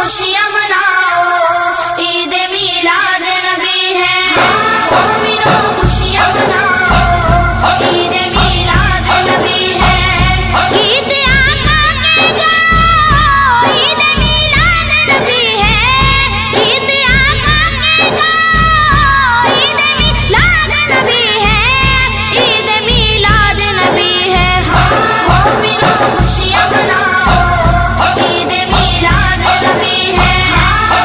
خوشیاں مناؤ، عید میلاد نبی ہے، مومنوں خوشیاں مناؤ، عید میلاد نبی ہے، عید آقا کے گاؤ، عید میلاد نبی ہے، عید آقا کے گاؤ، عید میلاد نبی ہے، عید میلاد نبی ہے، مومنوں خوشیاں مناؤ، عید میلاد نبی ہے،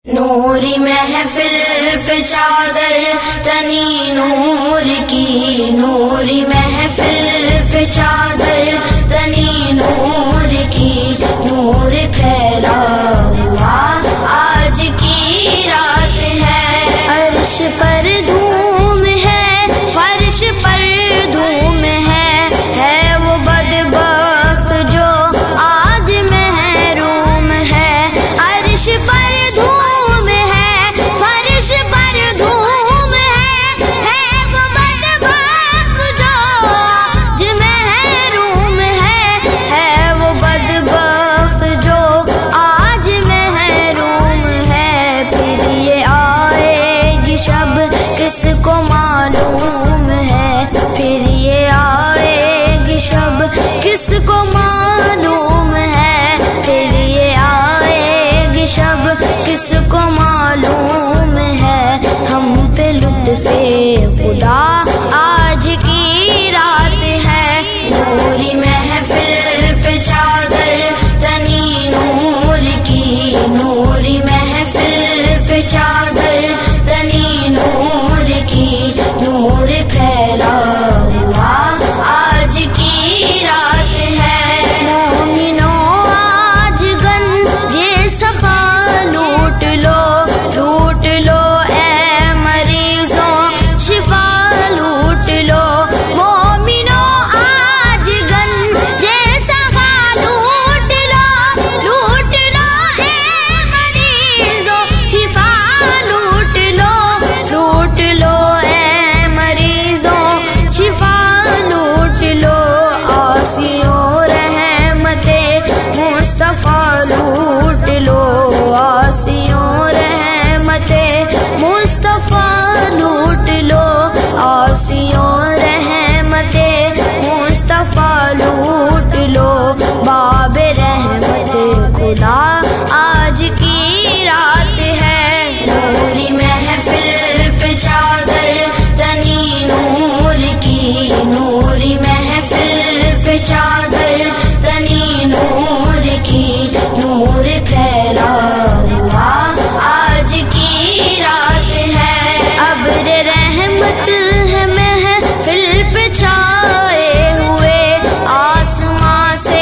نوری محفل پہ چادر تنی نور کی، نوری محفل پہ چادر تنی نور کی، نور پھیلا ہوا آج کی رات ہے۔ عرش پر دھوم ہے، فرش پر دھوم ہے وہ بدبخت جو آج محروم ہے۔ عرش پر دھوم ہے، فرش پر دھوم ہے وہ بدبخت جو آج محروم ہے وہ بدبخت جو آج محروم ہے۔ پھر یہ آئے گی شب کس کو معلوم ہے، پھر یہ آئے گی شب کس کو معلوم ہے، پھر یہ آئے گی شب کس کو معلوم ہے۔ ہم پہ لطف خدا آج کی رات ہے۔ نوری محفل پہ چادر تنی نور کی، نوری محفل پہ چادر تنی نور کی، نور پھیلا ہوا آج کی رات ہے۔ مومنوں آج گنجے صفا لوٹ لو، لوٹ لو اے مریضوں شفا لوٹ لو۔ مومنوں آج گنجے صفا لوٹ لو، لوٹ لو اے مریضوں شفا لوٹ لو، لوٹ لو اے مریضوں شفا لوٹ لو۔ آسیوں رحمت مصطفیٰ لوٹ لو، آسیوں رحمت مصطفیٰ لوٹ لو، آسیوں رحمت مصطفیٰ لوٹ لو۔ باب رحمت خدا آج کی رات ہے۔ نوری محفل پہ چادر تنی نور کی، نوری محفل پہ چادر تنی نور کی، نور پھیلا ہوا آج کی رات ہے۔ ابر رحمت ہے محفل پہ چھائے ہوئے، آسمان سے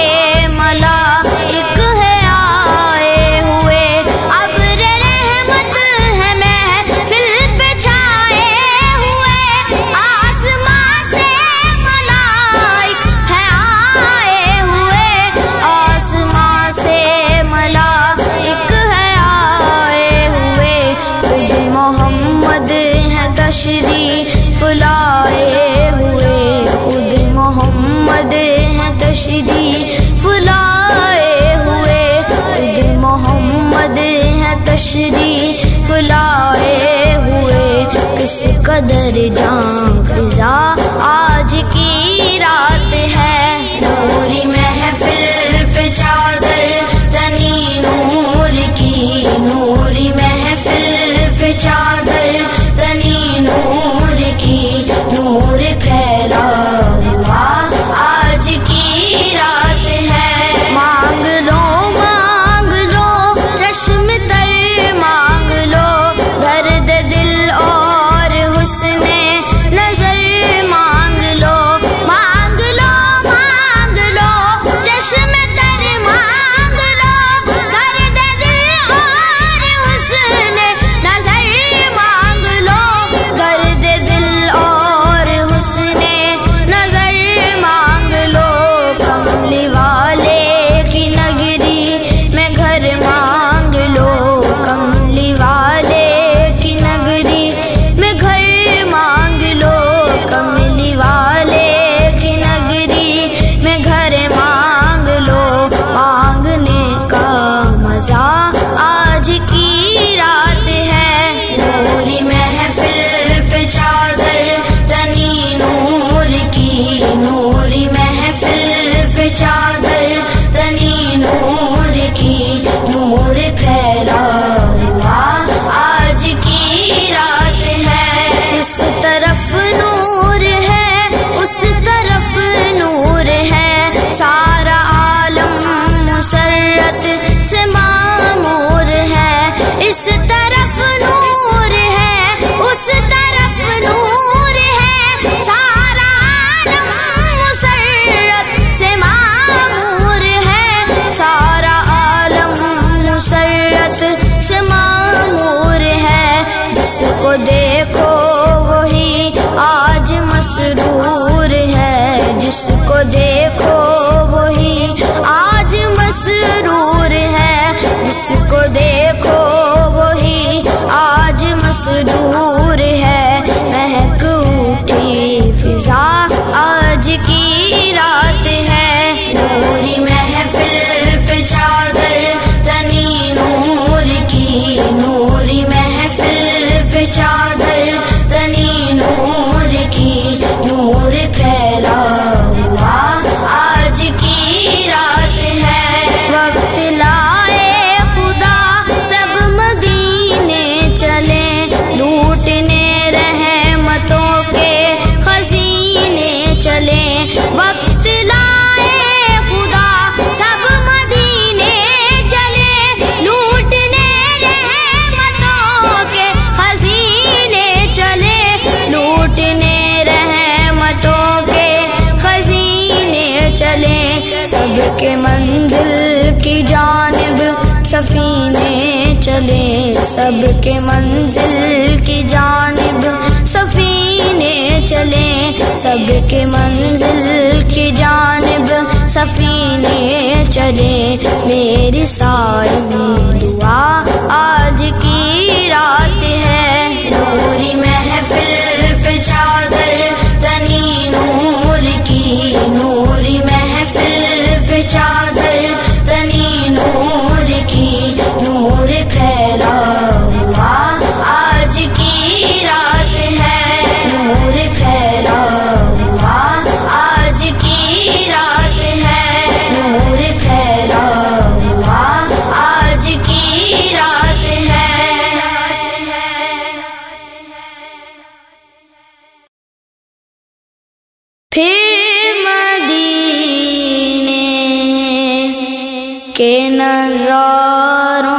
ملائک ہے آئے ہوئے۔ ابر رحمت ہے محفل پہ چھائے ہوئے، آسمان سے ملائک ہے آئے ہوئے، آسمان سے ملائک ہے آئے ہوئے۔ خود محمد ہے تشریف لائے ہوئے، خود محمد ہے تشریف لائے ہوئے، خود محمد ہے تشریف لائے ہوئے۔ کس قدر جان فضا آج کی رات ہے۔ نوری محفل پہ چادر تنی نور کی، نوری محفل پہ چادر تنی نور کی، نور پھیلا ہوا آج کی رات ہے۔ مانگ لو چشم تر مانگ لو، درد دل اور حسن کو دیکھو وہی آج مسرور ہے، مہک اٹھی فضا آج کی رات ہے، نوری محفل پہ چادر تنی نور کی، نوری محفل پہ چادر تنی نور کی، نور پھیلا ہوا آج کی رات ہے، وقت لائے خدا سب مدینے چلے، لوٹنے رحمتوں کے خزینے چلے، وقت لائے خدا سب مدینے چلے، لوٹنے رحمتوں کے خزینے چلے، لوٹنے رحمتوں کے خزینے چلے، سب کے منزل کی جانب سفینے چلے، سب کے منزل کی جانب سفینے چلے، سب کے منزل کی جانب سفینے چلے، میری ساری دعا آج کی رات ہے، نوری محفل پہ چادر تنی نور کی، نوری محفل پہ چادر تنی نور کی، نور پھیلا ہوا آج کی رات ہے، نور پھیلا ہوا آج کی رات ہے، نور پھیلا ہوا آج کی رات ہے۔ پھر مدینے کے نظاروں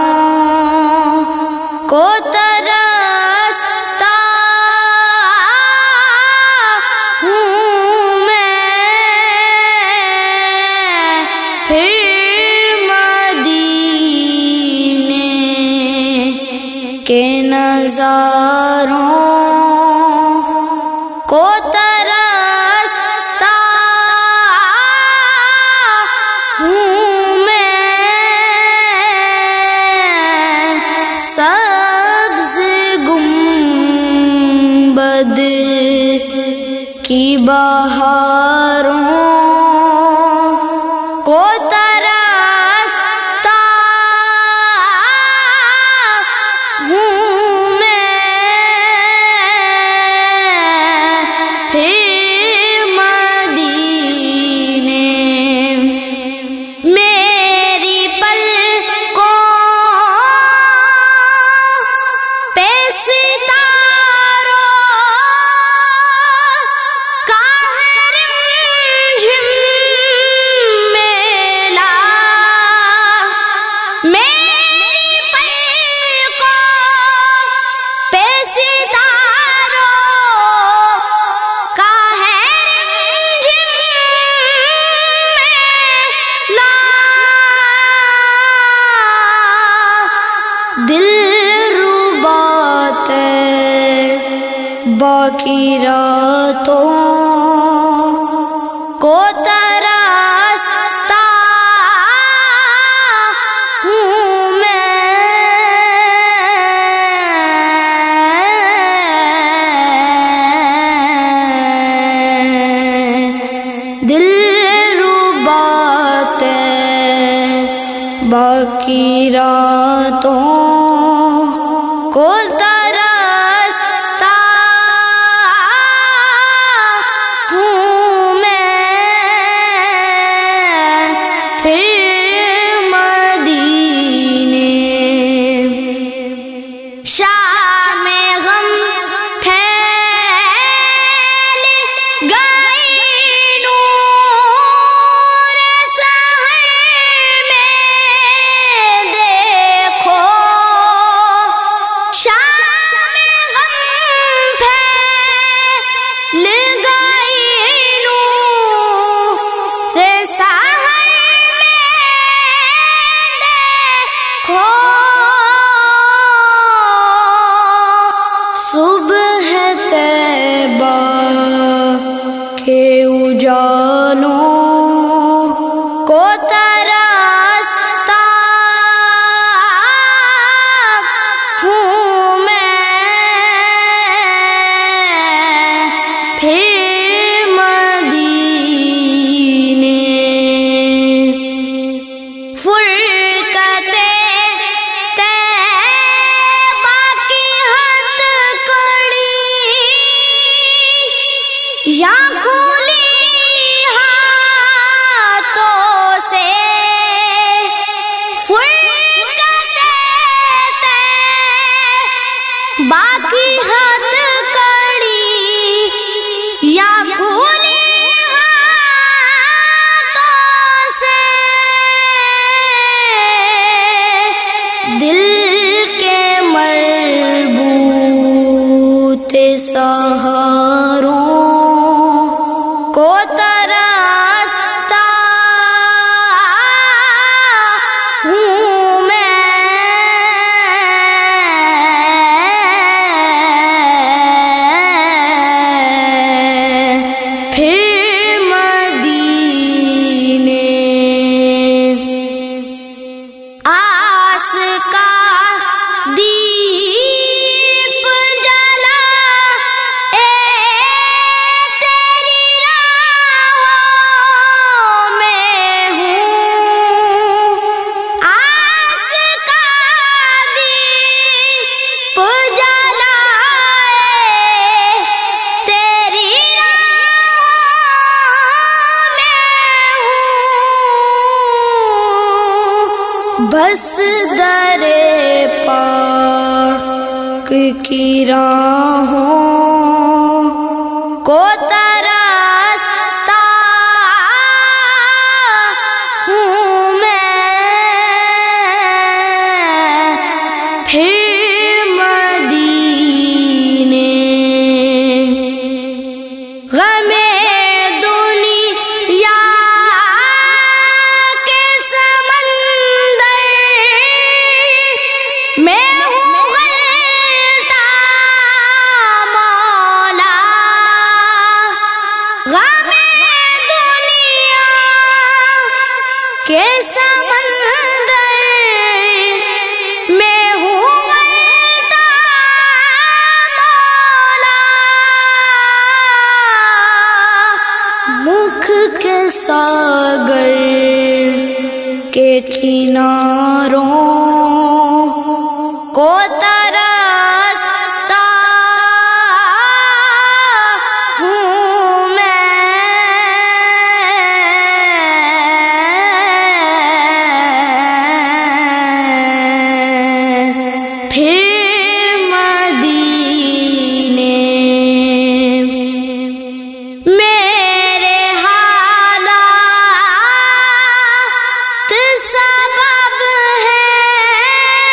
کو ترستا ہوں میں، پھر مدینے کے نظاروں کو ترستا ہوں میں، سبز گنبد کی بہاروں کو ترستا ہوں میں، پھر مدینے میری پلکوں پہ ستاروں کا ہے رمجھم میلا، میری پلکوں پہ ستاروں کا ہے رمجھم میلا، دل ربات باقی راتوں کو ترستا ہوں میں، دل ربات باقی راتوں کو ترستا ہوں میں، پھر مدینے شام غم پھیل گئی نور سحر میں، دیکھو شام غم پھیل گئی نور سحر میں، دیکھو صبح طیبہ کے اجالوں کو ترستا باقی ہاتھ کڑی یا کھولی ہاتھوں سے دل کے مربوط سہاروں کو ترستا ہوں میں، پھر مدینے آس کا دیپ جلا تیری راہوں میں ہوں، آس کا دیپ جلا تیری راہوں میں ہوں، بس در پاک کی راہوں کو ترستا ہوں میں، پھر مدینے غم دنیا کے سمندر میں ہوں غلطہ مولا، غم دنیا کے سمندر میں ہوں غلطہ مولا، مکھ کے ساگر کے کناروں کو ترستا ہوں میں، پھر مدینے میرے حالات سبب ہیں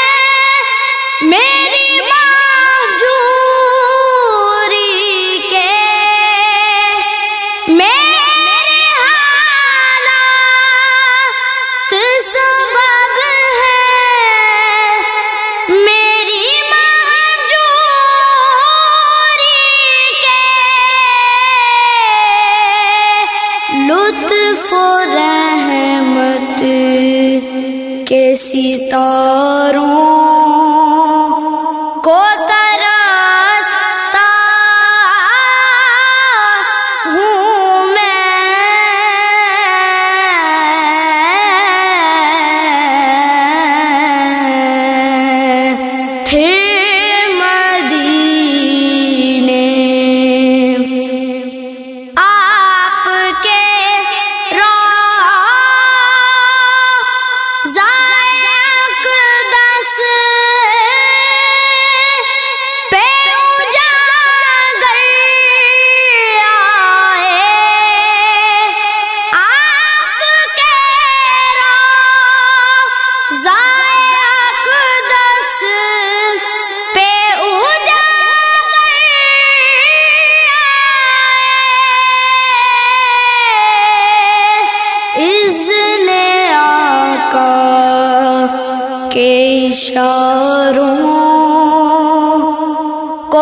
میری مہجوری کے، میرے حالات سبب ہیں میری مہجوری کے، لطف و رحمت کے ستاروں کو ترستا ہوں میں، پھر مدینے آپ کے روضہ اقدس پہ اجاگر آئے، آپ کے روضہ اقدس پہ اجاگر آئے، اذن آقا کے اشاروں کو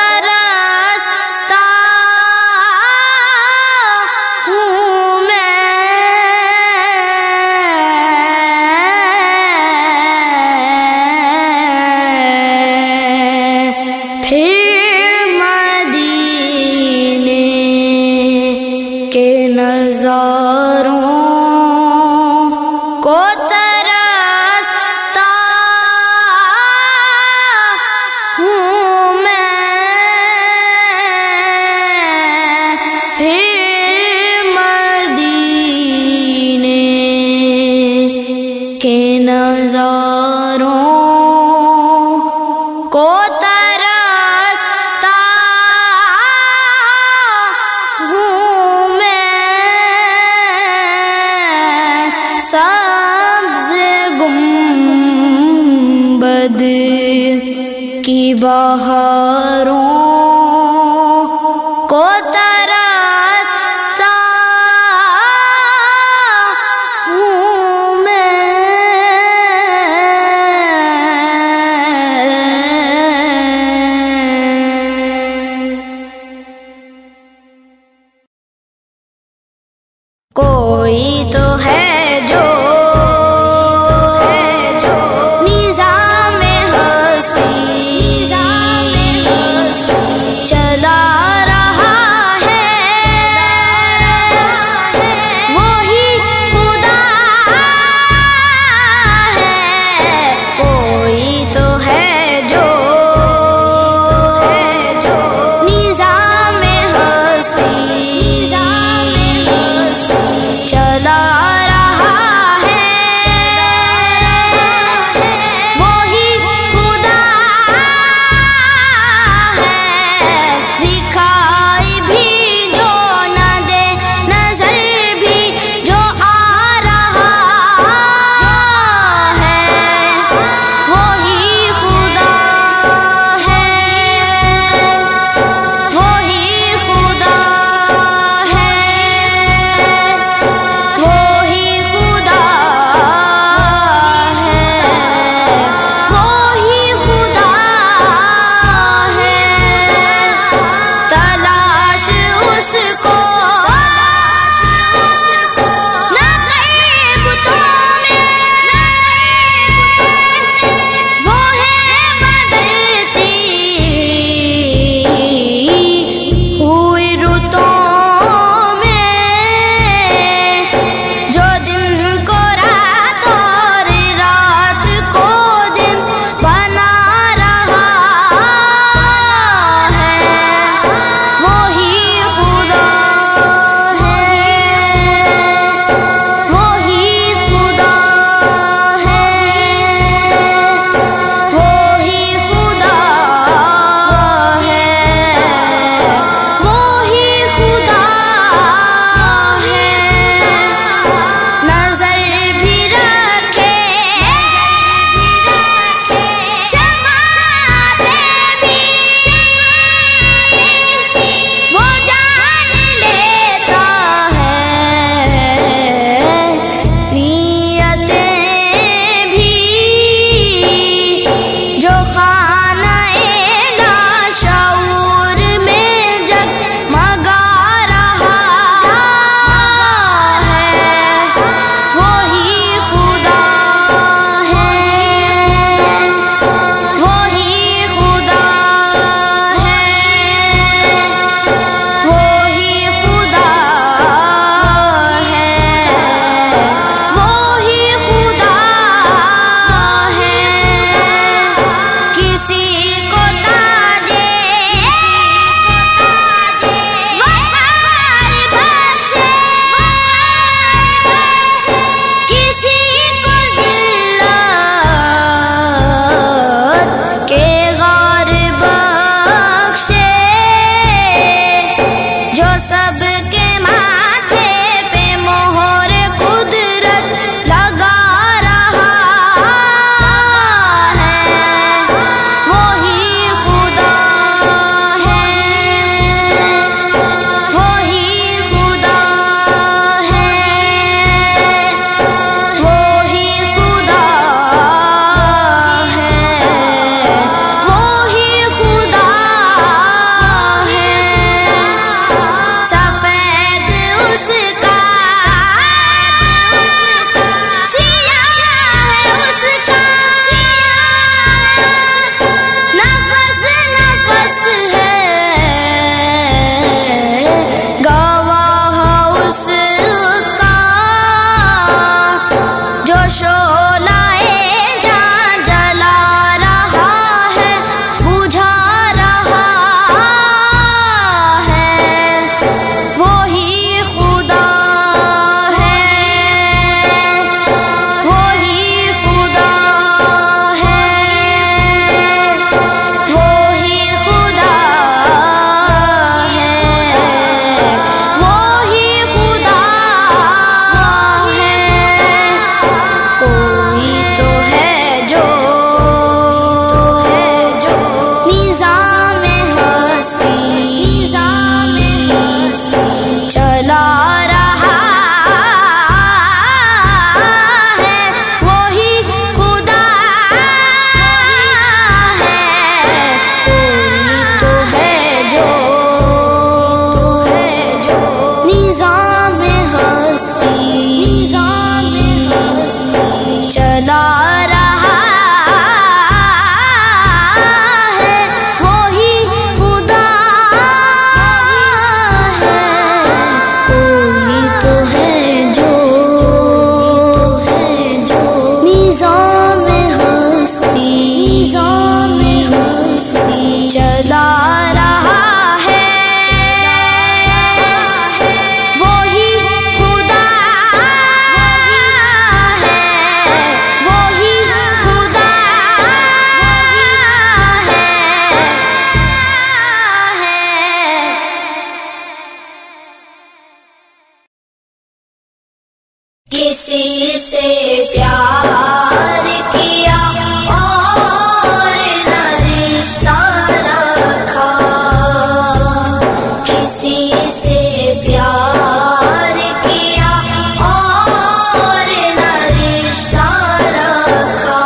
ترستا ہوں میں، پھر مدینے کے نظاروں کو ترستا ہوں میں، پھر مدینے کے نظاروں کو ترستا محمد کی بہاروں کو ترستا ہوں میں، کوئی تو ہے جو نظام ہستی کسی سے پیار کیا اور نہ رشتہ رکھا، کسی سے پیار کیا اور نہ رشتہ رکھا،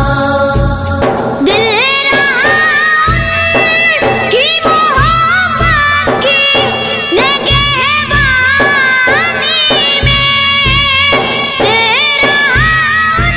دل رہا کی محبت کی نگہبانی میں، دل رہا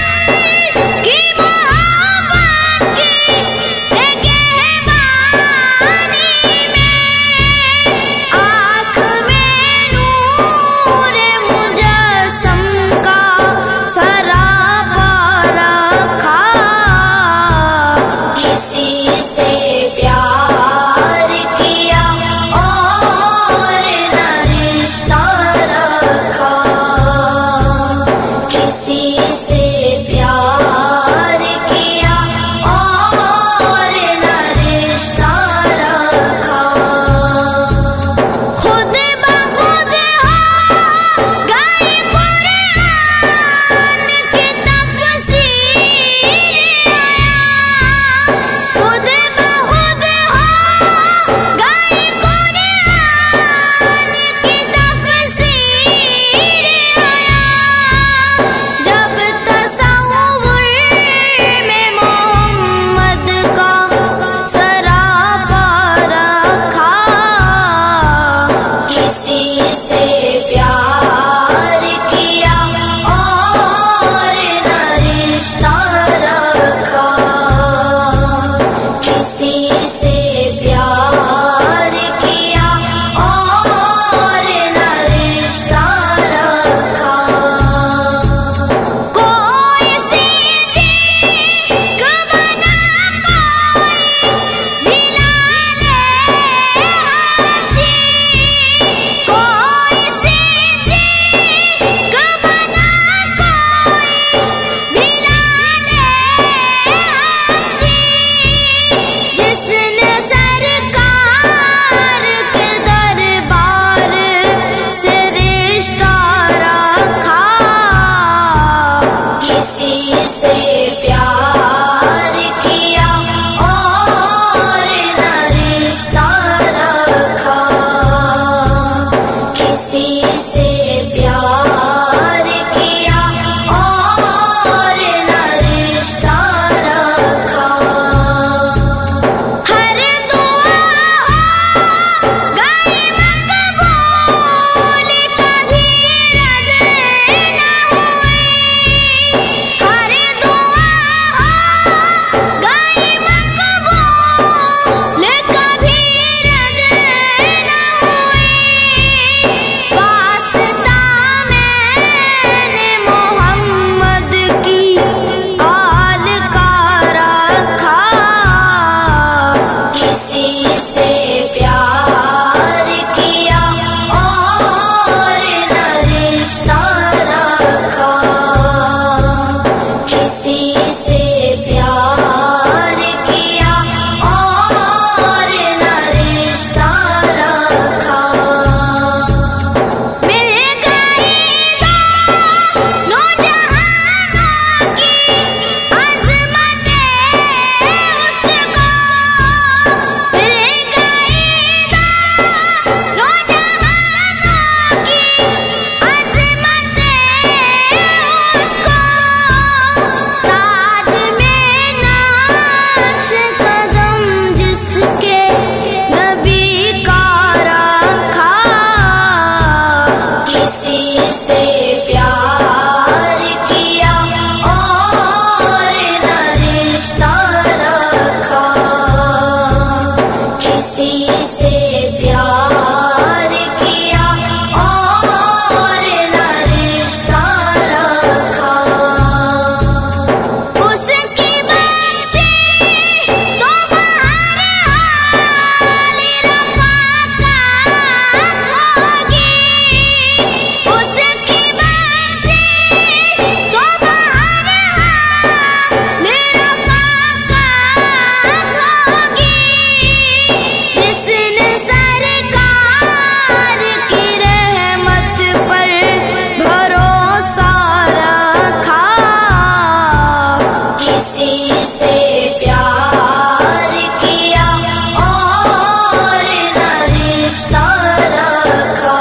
کسی سے پیار کیا اور نہ رشتہ رکھا،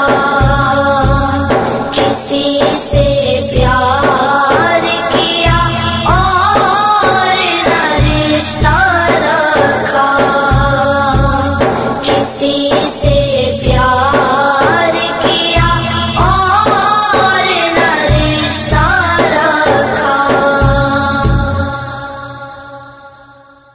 کسی سے پیار کیا اور نہ رشتہ رکھا، کسی سے پیار کیا اور نہ رشتہ رکھا۔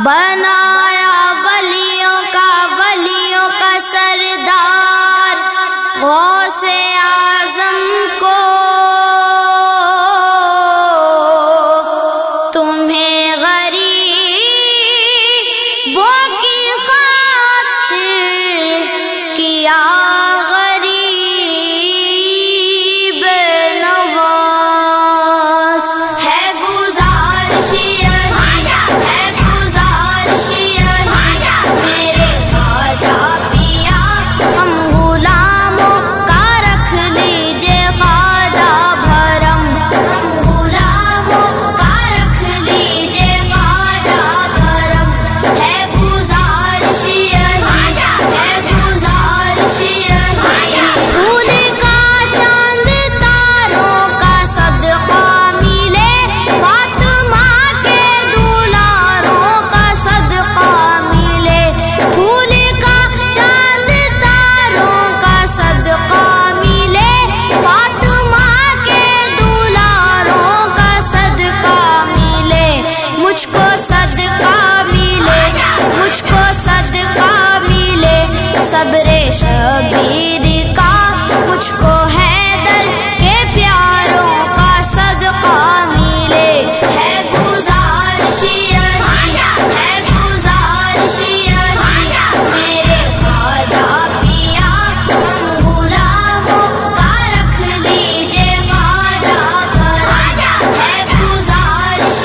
بنایا ولیوں کا سردار غوث اعظم کو، تمہیں غریبوں کی خاطر کیا غریب نواز، ہے گزارش میرے خواجہ پیا، ہم غلاموں کا رکھ لیجے خواجہ بھرم، ہم غلاموں کا رکھ لیجے خواجہ بھرم، ہے گزارش پھول کا چاند تاروں کا صدقہ ملے، فاطمہ کے دولاروں کا صدقہ ملے، پھول کا چاند تاروں کا صدقہ ملے، فاطمہ کے دولاروں کا صدقہ ملے، مجھ کو صدقہ ملے، مجھ کو صدقہ ملے، صبر شبیر کا مجھ کو حیدر کے پیاروں کا صدقہ ملے، ہے گزارش میرے خواجہ پیا، ہم غلاموں کا رکھ لیجے خواجہ بھرم، ہے گزارش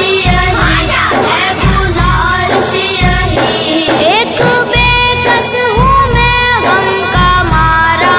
ایک بے کس ہوں میں غم کا مارا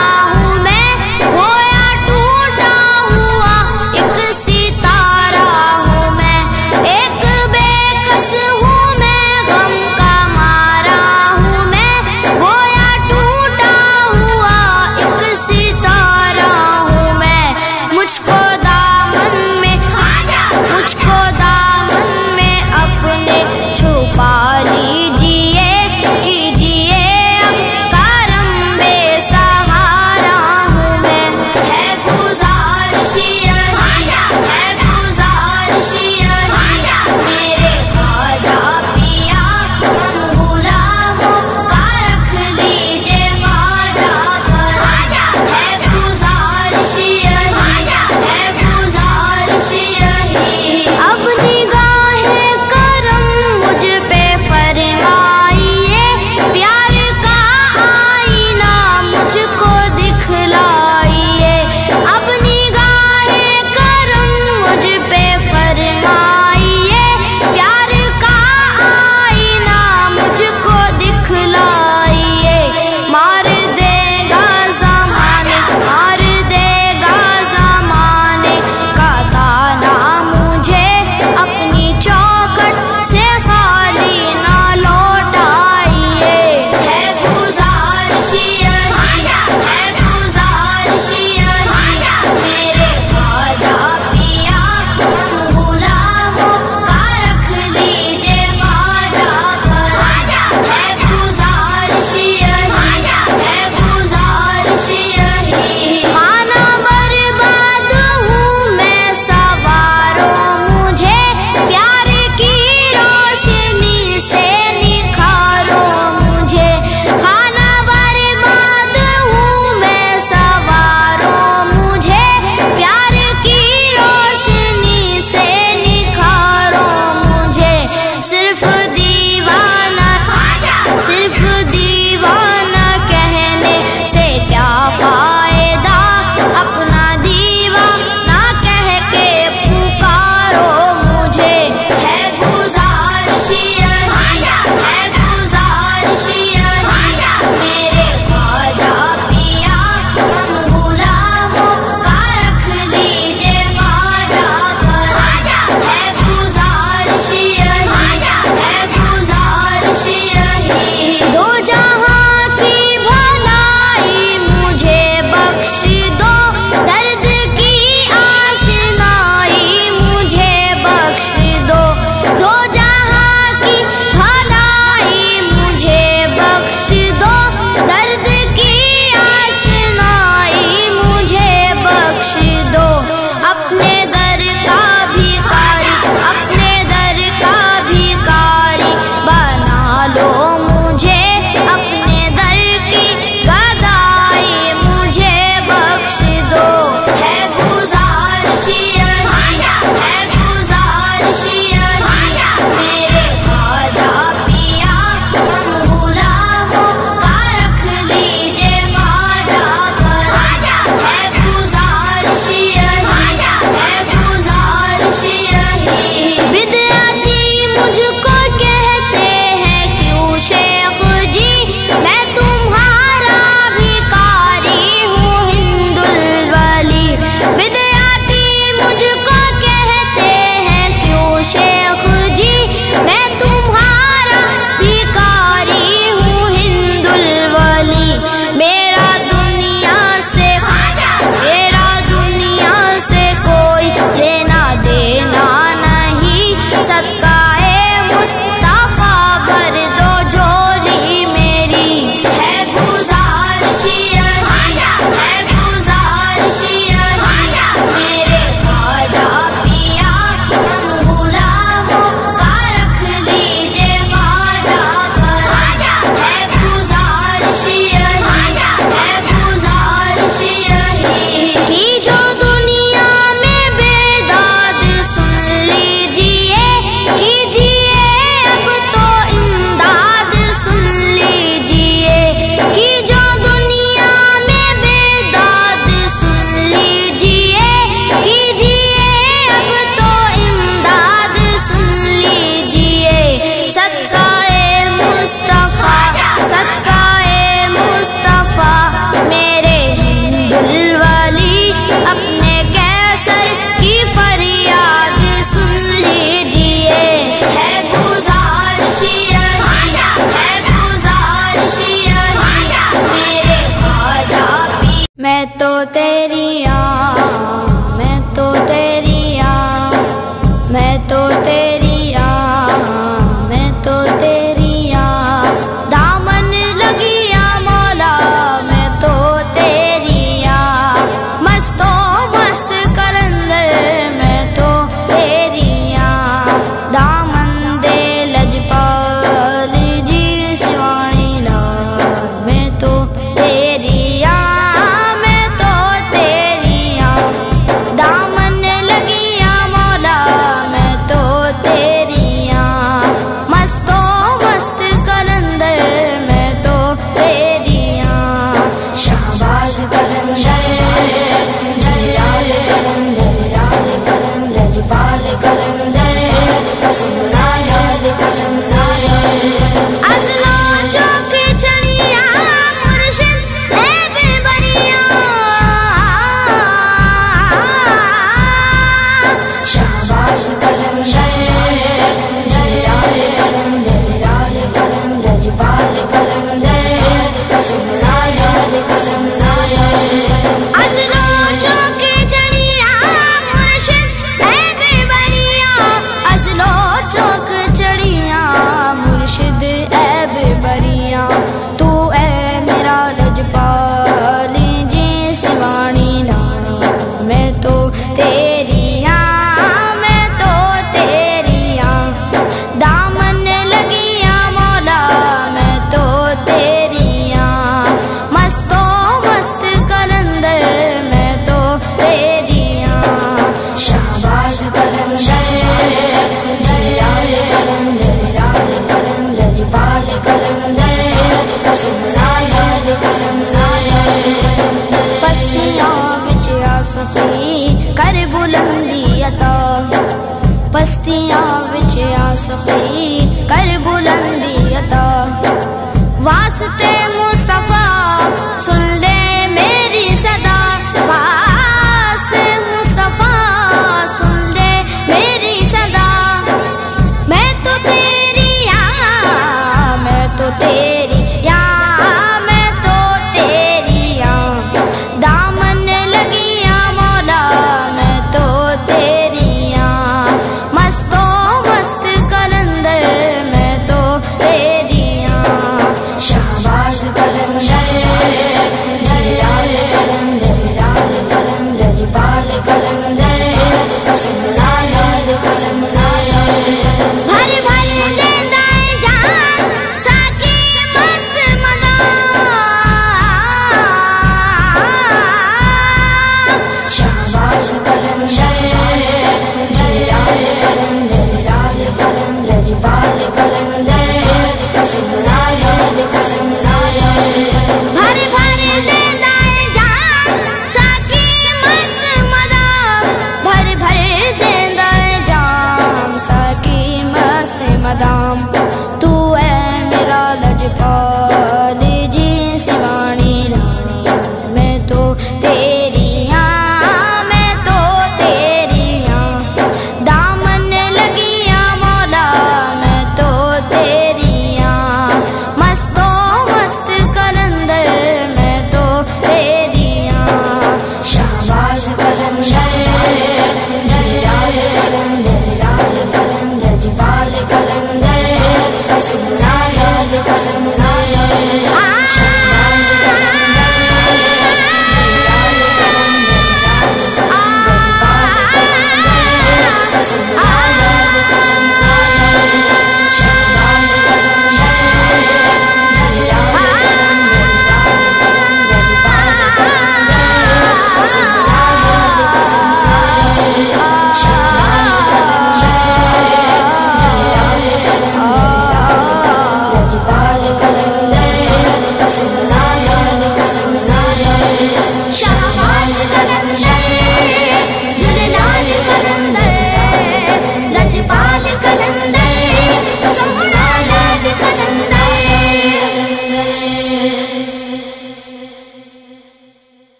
کر بلندی عطا، پستیاں وچ آ سخی کر بلندی عطا، واسطے